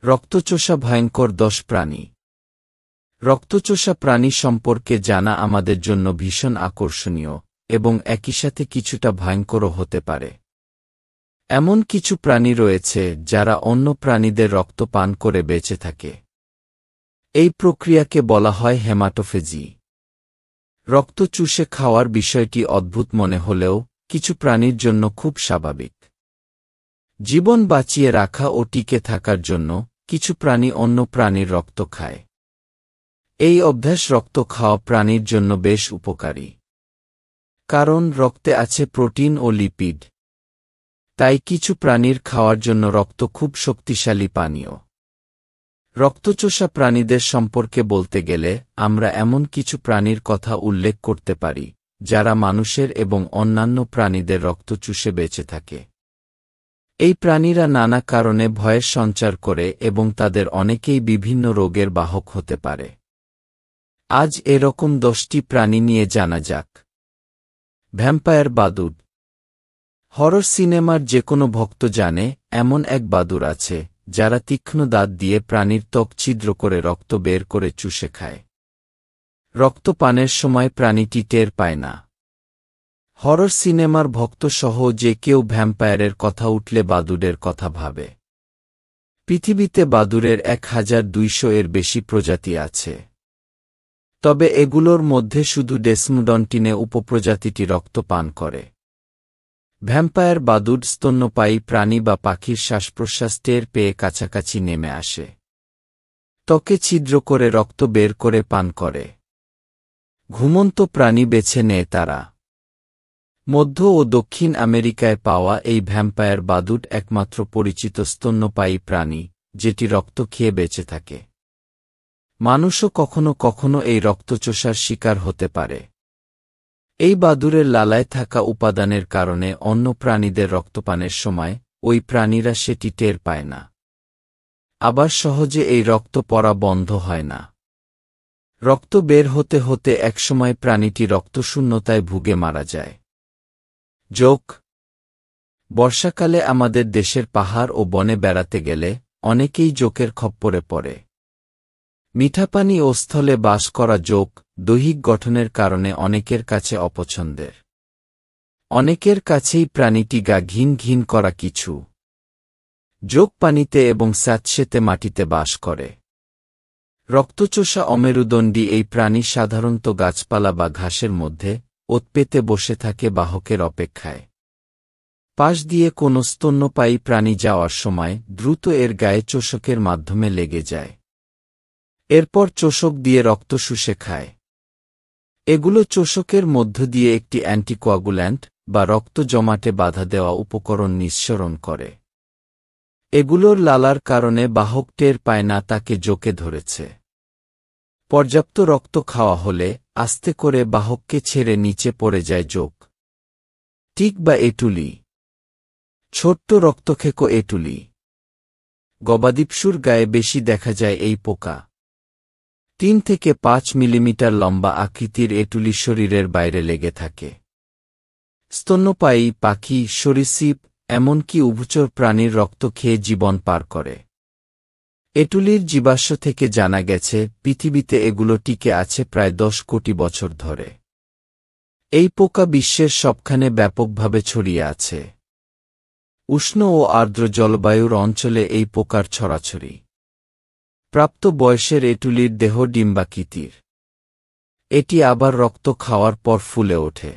রক্তচোষা ভয়ঙ্কর 10 প্রাণী। রক্তচোষা প্রাণী সম্পর্কে জানা আমাদের জন্য ভীষণ আকর্ষণীয় এবং একই সাথে কিছুটা ভয়ঙ্করও হতে পারে। এমন কিছু প্রাণী রয়েছে যারা অন্য প্রাণীদের রক্ত পান করে বেঁচে থাকে। এই প্রক্রিয়াকে বলা হয় হেমাটোফেজি। রক্ত চুষে খাওয়ার বিষয়টি অদ্ভুত মনে হলেও কিছু প্রাণীর জন্য খুব স্বাভাবিক। জীবন বাঁচিয়ে রাখা ও টিকে থাকার জন্য কিছু প্রাণী অন্য প্রাণীর রক্ত খায়। এই অভ্যাস রক্ত খাওয়া প্রাণীর জন্য বেশ উপকারী। কারণ রক্তে আছে প্রোটিন ও লিপিড। তাই কিছু প্রাণীর খাওয়ার জন্য রক্ত খুব শক্তিশালী পানীয়। রক্তচোষা প্রাণীদের সম্পর্কে বলতে গেলে আমরা এমন কিছু প্রাণীর কথা উল্লেখ করতে পারি যারা মানুষের এবং অন্যান্য প্রাণীদের রক্ত চুষে বেঁচে থাকে। এই প্রাণীরা নানা কারণে ভয়ের সঞ্চার করে এবং তাদের অনেকেই বিভিন্ন রোগের বাহক হতে পারে। আজ এরকম 10টি প্রাণী নিয়ে জানা যাক। ভ্যাম্পায়ার বাদুড়। হরর সিনেমার যেকোনো ভক্ত জানে এমন এক বাদুড় আছে যারা তীক্ষ্ণ দাঁত দিয়ে প্রাণীর ত্বক ছিদ্র করে রক্ত বের করে চুষে খায়। রক্ত পানের সময় প্রাণীটি টের পায় না। হরর সিনেমার ভক্তসহ যে কেউ ভ্যাম্পায়ারের কথা উঠলে বাদুড়ের কথা ভাবে। পৃথিবীতে বাদুড়ের 1200 এর বেশি প্রজাতি আছে। তবে এগুলোর মধ্যে শুধু ডেসমোডন্টিনে উপপ্রজাতিটি রক্ত পান করে। ভ্যাম্পায়ার বাদুড় স্তন্যপায়ী প্রাণী বা পাখির শ্বাসপ্রশ্বাস টের পেয়ে কাছাকাছি নেমে আসে। ত্বকে ছিদ্র করে রক্ত বের করে পান করে। ঘুমন্ত প্রাণী বেছে নেয় তারা। মধ্য ও দক্ষিণ আমেরিকায় পাওয়া এই ভ্যাম্পায়ার বাদুড় একমাত্র পরিচিত স্তন্যপায়ী প্রাণী যেটি রক্ত খেয়ে বেঁচে থাকে। মানুষও কখনো কখনো এই রক্তচোষার শিকার হতে পারে। এই বাদুড়ের লালায় থাকা উপাদানের কারণে অন্য প্রাণীদের রক্তপানের সময় ওই প্রাণীরা সেটি টের পায় না। আবার সহজে এই রক্ত পড়া বন্ধ হয় না। রক্ত বের হতে হতে একসময় প্রাণীটি রক্তশূন্যতায় ভুগে মারা যায়। জোক। বর্ষাকালে আমাদের দেশের পাহাড় ও বনে বেড়াতে গেলে অনেকেই জোকের খপ্পরে পড়ে। মিঠাপানি ও স্থলে বাস করা জোক দৈহিক গঠনের কারণে অনেকের কাছে অপছন্দের। অনেকের কাছেই প্রাণীটি গা ঘিন ঘিন করা কিছু। জোক পানিতে এবং স্যাঁতসেঁতে মাটিতে বাস করে। রক্তচোষা অমেরুদণ্ডী এই প্রাণী সাধারণত গাছপালা বা ঘাসের মধ্যে ওত পেতে বসে থাকে বাহকের অপেক্ষায়। পাশ দিয়ে কোনো স্তন্যপায়ী প্রাণী যাওয়ার সময় দ্রুত এর গায়ে চোষকের মাধ্যমে লেগে যায়। এরপর চোষক দিয়ে রক্ত শুষে খায়। এগুলো চোষকের মধ্য দিয়ে একটি অ্যান্টিকোয়াগুল্যান্ট বা রক্ত জমাটে বাধা দেওয়া উপকরণ নিঃসরণ করে। এগুলোর লালার কারণে বাহক টের পায় না তাকে জোকে ধরেছে। পর্যাপ্ত রক্ত খাওয়া হলে আস্তে করে বাহককে ছেড়ে নিচে পড়ে যায় জোক। টিক বা এটুলি। ছোট্ট রক্তখেকো এটুলি। গবাদিপশুর গায়ে বেশি দেখা যায় এই পোকা। 3 থেকে 5 মিলিমিটার লম্বা আকৃতির এটুলি শরীরের বাইরে লেগে থাকে। স্তন্যপায়ী পাখি, সরীসৃপ, এমনকি উভচর প্রাণীর রক্ত খেয়ে জীবন পার করে। এটুলির জীবাশ্ম থেকে জানা গেছে পৃথিবীতে এগুলো টিকে আছে প্রায় 10 কোটি বছর ধরে। এই পোকা বিশ্বের সবখানে ব্যাপকভাবে ছড়িয়ে আছে। উষ্ণ ও আর্দ্র জলবায়ুর অঞ্চলে এই পোকার ছড়াছড়ি। প্রাপ্ত বয়সের এটুলির দেহ ডিম্বাকৃতির। এটি আবার রক্ত খাওয়ার পর ফুলে ওঠে।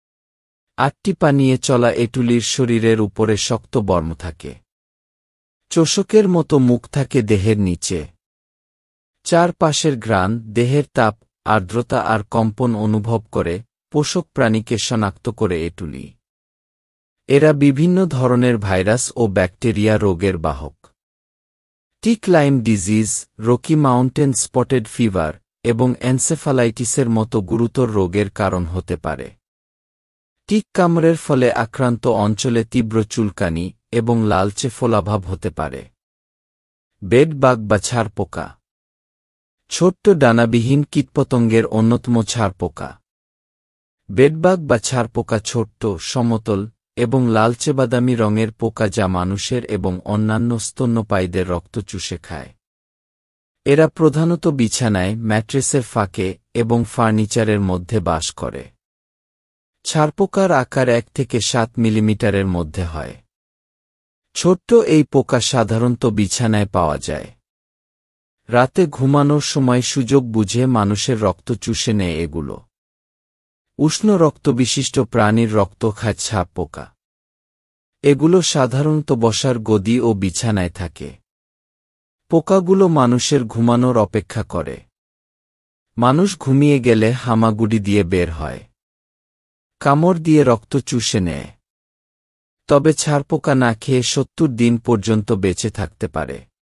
8টি পা নিয়ে চলা এটুলির শরীরের উপরে শক্ত বর্ম থাকে। চোষকের মতো মুখ থাকে দেহের নিচে। চারপাশের ঘ্রাণ, দেহের তাপ, আর্দ্রতা আর কম্পন অনুভব করে পোষক প্রাণীকে শনাক্ত করে এটুলি। এরা বিভিন্ন ধরনের ভাইরাস ও ব্যাকটেরিয়া রোগের বাহক। Tick Lyme disease, Rocky Mountain spotted fever এবং এনসেফালাইটিসের মতো গুরুতর রোগের কারণ হতে পারে। টিক কামড়ের ফলে আক্রান্ত অঞ্চলে তীব্র চুলকানি এবং লালচে ফোলাভাব হতে পারে। বেড বাগ বা ছারপোকা। ছোট্ট ডানাবিহীন কীটপতঙ্গের অন্যতম ছারপোকা। বেডবাগ বা ছারপোকা ছোট্ট, সমতল এবং লালচে বাদামি রঙের পোকা যা মানুষের এবং অন্যান্য স্তন্যপায়ীদের রক্ত চুষে খায়। এরা প্রধানত বিছানায়, ম্যাট্রেসের ফাঁকে এবং ফার্নিচারের মধ্যে বাস করে। ছারপোকার আকার 1 থেকে 7 মিলিমিটারের মধ্যে হয়। ছোট্ট এই পোকা সাধারণত বিছানায় পাওয়া যায়। রাতে ঘুমানোর সময় সুযোগ বুঝে মানুষের রক্ত চুষে নেয় এগুলো। উষ্ণ রক্তবিশিষ্ট প্রাণীর রক্ত খায় ছারপোকা। এগুলো সাধারণত বসার গদি ও বিছানায় থাকে। পোকাগুলো মানুষের ঘুমানোর অপেক্ষা করে। মানুষ ঘুমিয়ে গেলে হামাগুড়ি দিয়ে বের হয়। কামড় দিয়ে রক্ত চুষে নেয়। তবে ছারপোকা না খেয়ে 70 দিন পর্যন্ত বেঁচে থাকতে পারে।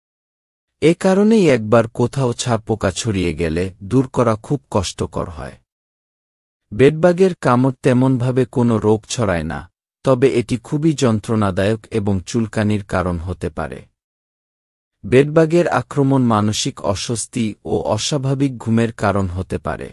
এ কারণেই একবার কোথাও ছারপোকা ছড়িয়ে গেলে দূর করা খুব কষ্টকর হয়। বেডবাগের কামড় তেমনভাবে কোনো রোগ ছড়ায় না, তবে এটি খুবই যন্ত্রণাদায়ক এবং চুলকানির কারণ হতে পারে। বেডবাগের আক্রমণ মানসিক অস্বস্তি ও অস্বাভাবিক ঘুমের কারণ হতে পারে।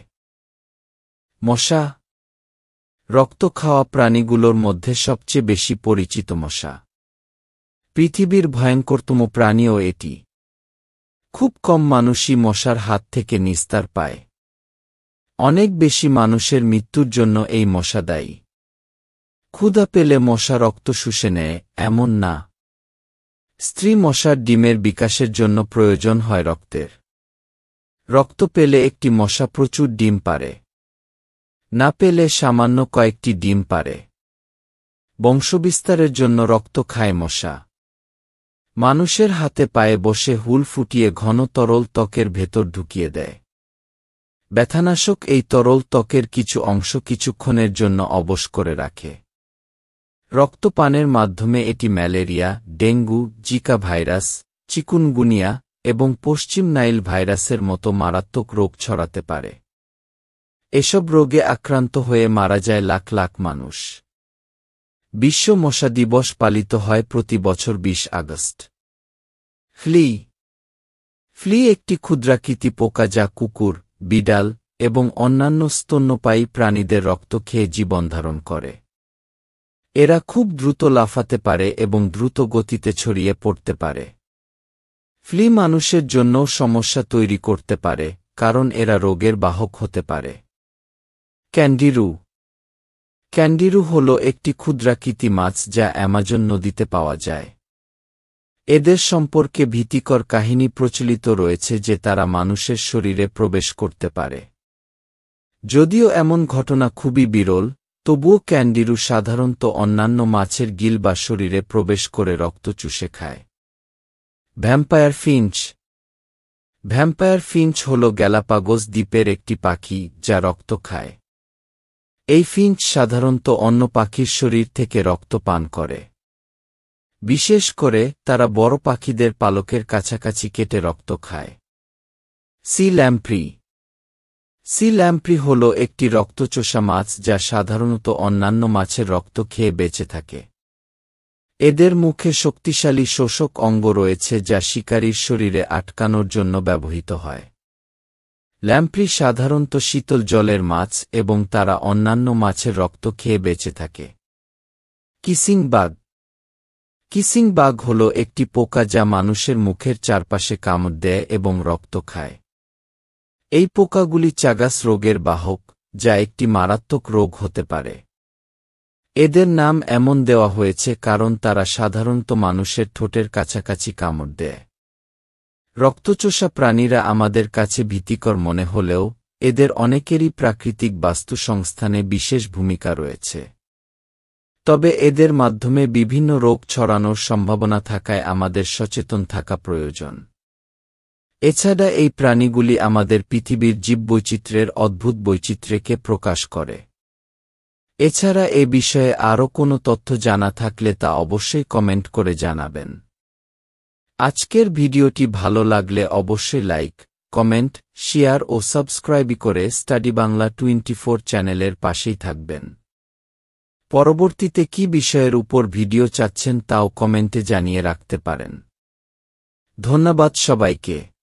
মশা। রক্ত খাওয়া প্রাণীগুলোর মধ্যে সবচেয়ে বেশি পরিচিত মশা। পৃথিবীর ভয়ঙ্করতম প্রাণীও এটি। খুব কম মানুষই মশার হাত থেকে নিস্তার পায়। অনেক বেশি মানুষের মৃত্যুর জন্য এই মশা দায়ী। ক্ষুধা পেলে মশা রক্ত শুষে নেয়, এমন না। স্ত্রী মশার ডিমের বিকাশের জন্য প্রয়োজন হয় রক্তের। রক্ত পেলে একটি মশা প্রচুর ডিম পারে। না পেলে সামান্য কয়েকটি ডিম পারে। বংশবিস্তারের জন্য রক্ত খায় মশা। মানুষের হাতে পায়ে বসে হুল ফুটিয়ে ঘন তরল ত্বকের ভেতর ঢুকিয়ে দেয়। ব্যথানাশক এই তরল ত্বকের কিছু অংশ কিছুক্ষণের জন্য অবশ করে রাখে। রক্তপানের মাধ্যমে এটি malaria, dengue, Zika virus, chikungunya এবং পশ্চিম নাইল ভাইরাসের মতো মারাত্মক রোগ ছড়াতে পারে। এসব রোগে আক্রান্ত হয়ে মারা যায় লাখ লাখ মানুষ। বিশ্ব মশা দিবস পালিত হয় প্রতি বছর 20 আগস্ট। ফ্লি একটি ক্ষুদ্রাকৃতি পোকা যা কুকুর, বিড়াল এবং অন্যান্য স্তন্যপায়ী প্রাণীদের রক্ত খেয়ে জীবনধারণ করে। এরা খুব দ্রুত লাফাতে পারে এবং দ্রুত গতিতে ছড়িয়ে পড়তে পারে। ফ্লি মানুষের জন্যও সমস্যা তৈরি করতে পারে, কারণ এরা রোগের বাহক হতে পারে। ক্যান্ডিরু হল একটি ক্ষুদ্রাকৃতি মাছ যা অ্যামাজন নদীতে পাওয়া যায়। এদের সম্পর্কে ভীতিকর কাহিনী প্রচলিত রয়েছে যে তারা মানুষের শরীরে প্রবেশ করতে পারে। যদিও এমন ঘটনা খুবই বিরল, তবুও ক্যান্ডিরু সাধারণত অন্যান্য মাছের গিল বা শরীরে প্রবেশ করে রক্ত চুষে খায়। ভ্যাম্পায়ার ফিঞ্চ হল গ্যালাপাগোস দ্বীপের একটি পাখি যা রক্ত খায়। এই ফিঞ্চ সাধারণত অন্য পাখির শরীর থেকে রক্ত পান করে। বিশেষ করে তারা বড় পাখিদের পালকের কাছাকাছি কেটে রক্ত খায়। সি ল্যাম্প্রি হল একটি রক্তচোষা মাছ যা সাধারণত অন্যান্য মাছের রক্ত খেয়ে বেঁচে থাকে। এদের মুখে শক্তিশালী শোষক অঙ্গ রয়েছে যা শিকারীর শরীরে আটকানোর জন্য ব্যবহৃত হয়। ল্যাম্প্রি সাধারণত শীতল জলের মাছ এবং তারা অন্যান্য মাছের রক্ত খেয়ে বেঁচে থাকে। কিসিং বাগ হল একটি পোকা যা মানুষের মুখের চারপাশে কামড় দেয় এবং রক্ত খায়। এই পোকাগুলি চাগাস রোগের বাহক, যা একটি মারাত্মক রোগ হতে পারে। এদের নাম এমন দেওয়া হয়েছে কারণ তারা সাধারণত মানুষের ঠোঁটের কাছাকাছি কামড় দেয়। রক্তচোষা প্রাণীরা আমাদের কাছে ভীতিকর মনে হলেও এদের অনেকেরই প্রাকৃতিক বাস্তুসংস্থানে বিশেষ ভূমিকা রয়েছে। তবে এদের মাধ্যমে বিভিন্ন রোগ ছড়ানোর সম্ভাবনা থাকায় আমাদের সচেতন থাকা প্রয়োজন। এছাড়া এই প্রাণীগুলি আমাদের পৃথিবীর জীববৈচিত্র্যের অদ্ভুত বৈচিত্র্যকে প্রকাশ করে। এছাড়া এ বিষয়ে আরও কোনো তথ্য জানা থাকলে তা অবশ্যই কমেন্ট করে জানাবেন। আজকের ভিডিওটি ভালো লাগলে অবশ্যই লাইক, কমেন্ট, শেয়ার ও সাবস্ক্রাইব করে স্টাডি বাংলা 24 চ্যানেলের পাশেই থাকবেন। পরবর্তীতে কী বিষয়ের উপর ভিডিও চাচ্ছেন তাও কমেন্টে জানিয়ে রাখতে পারেন। ধন্যবাদ সবাইকে।